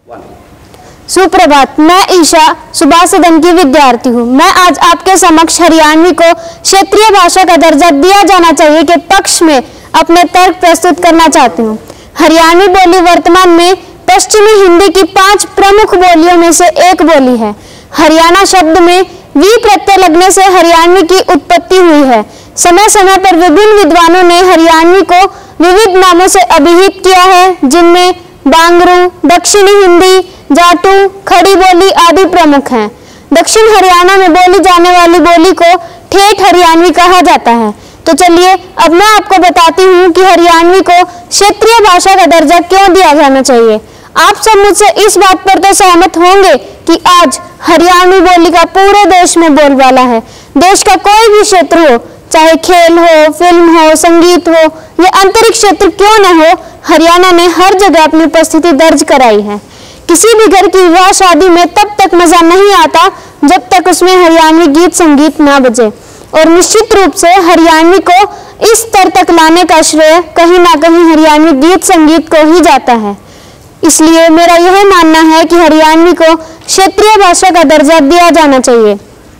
सुप्रभात। मैं ईशा सुभाष सदन की विद्यार्थी हूँ। मैं आज आपके समक्ष हरियाणवी को क्षेत्रीय भाषा का दर्जा दिया जाना चाहिए के पक्ष में अपने तर्क प्रस्तुत करना चाहती हूँ। हरियाणवी बोली वर्तमान में पश्चिमी हिंदी की 5 प्रमुख बोलियों में से एक बोली है। हरियाणा शब्द में वी प्रत्यय लगने से हरियाणवी की उत्पत्ति हुई है। समय समय पर विभिन्न विद्वानों ने हरियाणवी को विविध नामों से अभिहित किया है, जिनमें बांगरू, दक्षिणी हिंदी, जाटू, खड़ी बोली आदि प्रमुख हैं। दक्षिण हरियाणा में बोली जाने वाली बोली को ठेठ हरियाणवी कहा जाता है। तो चलिए अब मैं आपको बताती हूँ कि हरियाणवी को क्षेत्रीय भाषा का दर्जा क्यों दिया जाना चाहिए। आप सब मुझसे इस बात पर तो सहमत होंगे कि आज हरियाणवी बोली का पूरे देश में बोलबाला है। देश का कोई भी क्षेत्र हो, चाहे खेल हो, फिल्म हो, संगीत हो या अंतरिक्ष क्षेत्र क्यों न हो, हरियाणा ने हर जगह अपनी उपस्थिति दर्ज कराई है। किसी भी घर की विवाह शादी में तब तक मजा नहीं आता जब तक उसमें हरियाणवी गीत संगीत ना बजे, और निश्चित रूप से हरियाणवी को इस स्तर तक लाने का श्रेय कहीं ना कहीं हरियाणवी गीत संगीत को ही जाता है। इसलिए मेरा यह मानना है कि हरियाणवी को क्षेत्रीय भाषा का दर्जा दिया जाना चाहिए।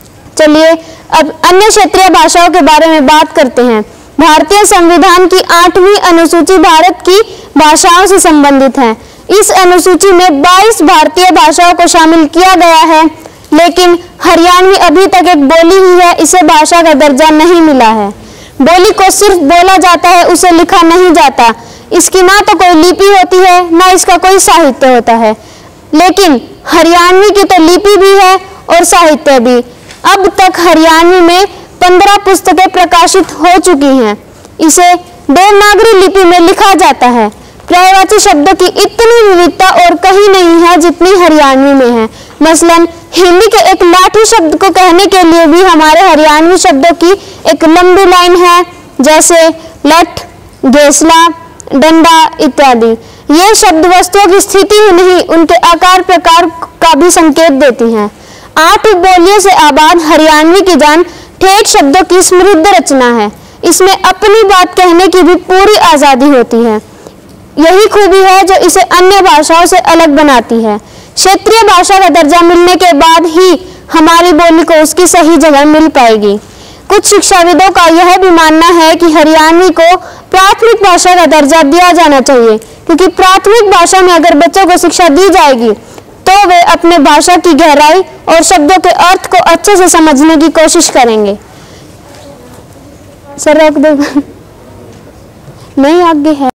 चलिए अब अन्य क्षेत्रीय भाषाओं के बारे में बात करते हैं। भारतीय संविधान की 8वीं अनुसूची भारत की भाषाओं से संबंधित है। इस अनुसूची में 22 भारतीय भाषाओं को शामिल किया गया है, लेकिन हरियाणवी अभी तक एक बोली ही है, इसे भाषा का दर्जा नहीं मिला है। बोली को सिर्फ बोला जाता है, उसे लिखा नहीं जाता। इसकी ना तो कोई लिपि होती है, ना इसका कोई साहित्य होता है। लेकिन हरियाणवी की तो लिपि भी है और साहित्य भी। अब तक हरियाणवी में 15 पुस्तकें प्रकाशित हो चुकी हैं। इसे देवनागरी लिपि में लिखा जाता है। पर्यायवाची शब्दों की इतनी विविधता और कहीं नहीं है जितनी हरियाणवी में है। मसलन हिंदी के एक लाठी शब्द को कहने के लिए भी हमारे हरियाणवी शब्दों की एक लंबी लाइन है, जैसे लठ, गेसला, डंडा इत्यादि। ये शब्द वस्तुओं की स्थिति ही नहीं, उनके आकार प्रकार का भी संकेत देती हैं। 8 बोलियों से आबाद हरियाणवी की जान ठेठ शब्दों की समृद्ध रचना है। इसमें अपनी बात कहने की भी पूरी आजादी होती है। यही खूबी है जो इसे अन्य भाषाओं से अलग बनाती है। क्षेत्रीय भाषा का दर्जा मिलने के बाद ही हमारी बोली को उसकी सही जगह मिल पाएगी। कुछ शिक्षाविदों का यह भी मानना है कि हरियाणवी को प्राथमिक भाषा का दर्जा दिया जाना चाहिए, क्योंकि प्राथमिक भाषा में अगर बच्चों को शिक्षा दी जाएगी तो वे अपने भाषा की गहराई और शब्दों के अर्थ को अच्छे से समझने की कोशिश करेंगे। सर रोक दो, नहीं आगे है।